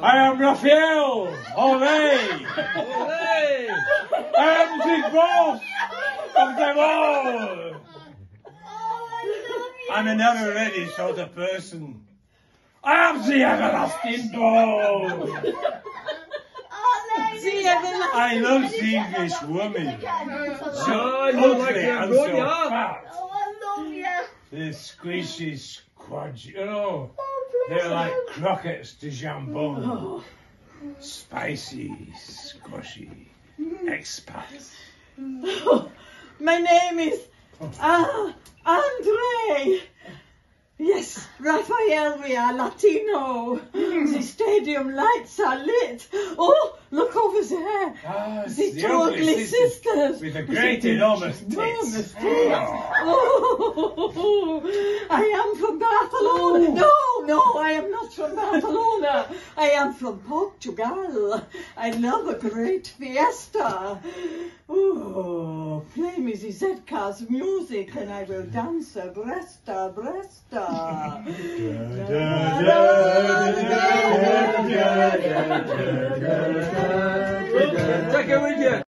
I am Raphael. Olé. I am the boss of them all. I'm a never ready sort of person. I am the everlasting dog. I love the English woman. So ugly and so fat. The squishy squadgy. Oh, they're like croquettes de jambon. Spicy, squashy, expats. My name is Andre. Yes, Raphael, we are Latino. The stadium lights are lit. Oh, look over there. Ah, the two ugly sisters. With a great enormous tits. Oh, I am from Barcelona. No, I am not from Barcelona. I am from Portugal. I love a great fiesta. Oh, play me the Z-Cars music and I will dance a bresta. Take it with you.